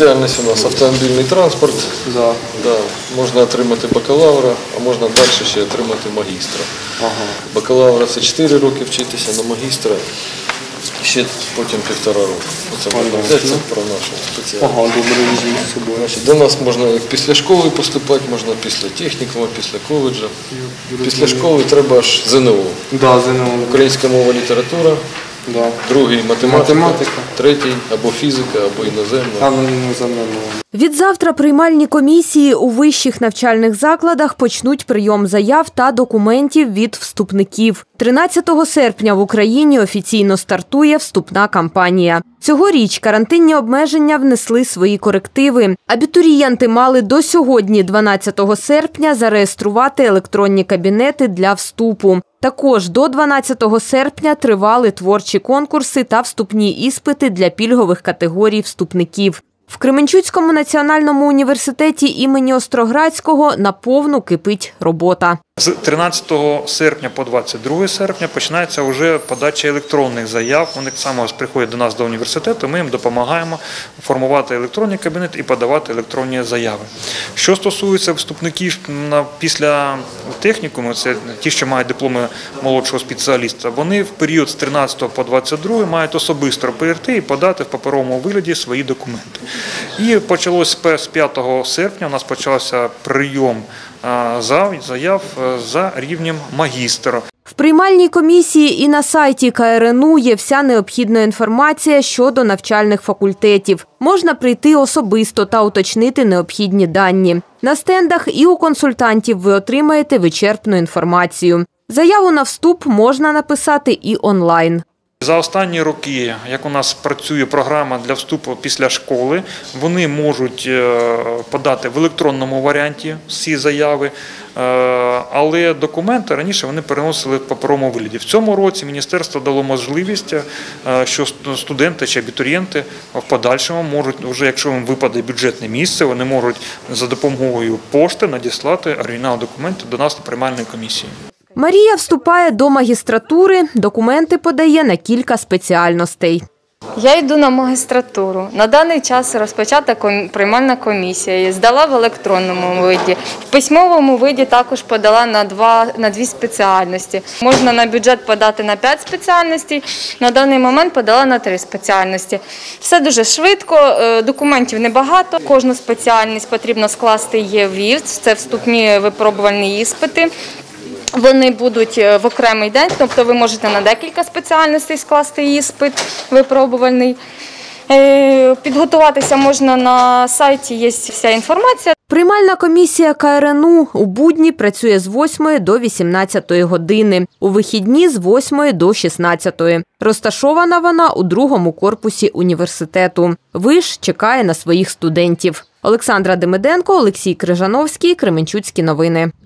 спеціальність у нас автомобільний транспорт. Да. Да. Можна отримати бакалавра, а можна далі ще отримати магістра. Бакалавра – це 4 роки вчитися, на магістра ще потім 1,5 року. Це можна взяти про нашу спеціальність. Добре, візьму з собою. До нас можна як після школи поступати, можна після технікуму, після коледжу. Після школи треба аж ЗНО. Да, ЗНО. Українська мова, література. Да. Другий математика, третій або фізика, або іноземна. Відзавтра приймальні комісії у вищих навчальних закладах почнуть прийом заяв та документів від вступників. 13 серпня в Україні офіційно стартує вступна кампанія. Цьогоріч карантинні обмеження внесли свої корективи. Абітурієнти мали до сьогодні, 12 серпня, зареєструвати електронні кабінети для вступу. Також до 12 серпня тривали творчі конкурси та вступні іспити для пільгових категорій вступників. В Кременчуцькому національному університеті імені Остроградського наповну кипить робота. З 13 серпня по 22 серпня починається вже подача електронних заяв. Вони так само приходять до нас до університету, ми їм допомагаємо формувати електронні кабінети і подавати електронні заяви. Що стосується вступників після технікуму, це ті, що мають дипломи молодшого спеціаліста, вони в період з 13 по 22 мають особисто прийти і подати в паперовому вигляді свої документи. І почалось з 5 серпня, у нас почався прийом заяв за рівнем магістра. В приймальній комісії і на сайті КРНУ є вся необхідна інформація щодо навчальних факультетів. Можна прийти особисто та уточнити необхідні дані. На стендах і у консультантів ви отримаєте вичерпну інформацію. Заяву на вступ можна написати і онлайн. За останні роки, як у нас працює програма для вступу після школи, вони можуть подати в електронному варіанті всі заяви, але документи раніше вони переносили в паперовому вигляді. В цьому році міністерство дало можливість, що студенти чи абітурієнти в подальшому можуть, вже якщо їм випаде бюджетне місце, вони можуть за допомогою пошти надіслати оригінал документів до нас на приймальної комісії. Марія вступає до магістратури, документи подає на кілька спеціальностей. Я йду на магістратуру. На даний час розпочата приймальна комісія. Здала в електронному виді. В письмовому виді також подала на 2 спеціальності. Можна на бюджет подати на 5 спеціальностей. На даний момент подала на 3 спеціальності. Все дуже швидко, документів небагато. Кожну спеціальність потрібно скласти ЄВІВ, це вступні випробувальні іспити. Вони будуть в окремий день, тобто ви можете на декілька спеціальностей скласти іспит випробувальний. Підготуватися можна на сайті, є вся інформація. Приймальна комісія КРНУ у будні працює з 8 до 18 години, у вихідні з 8 до 16. Розташована вона у другому корпусі університету. Виш чекає на своїх студентів. Олександра Демиденко, Олексій Крижановський, Кременчуцькі новини.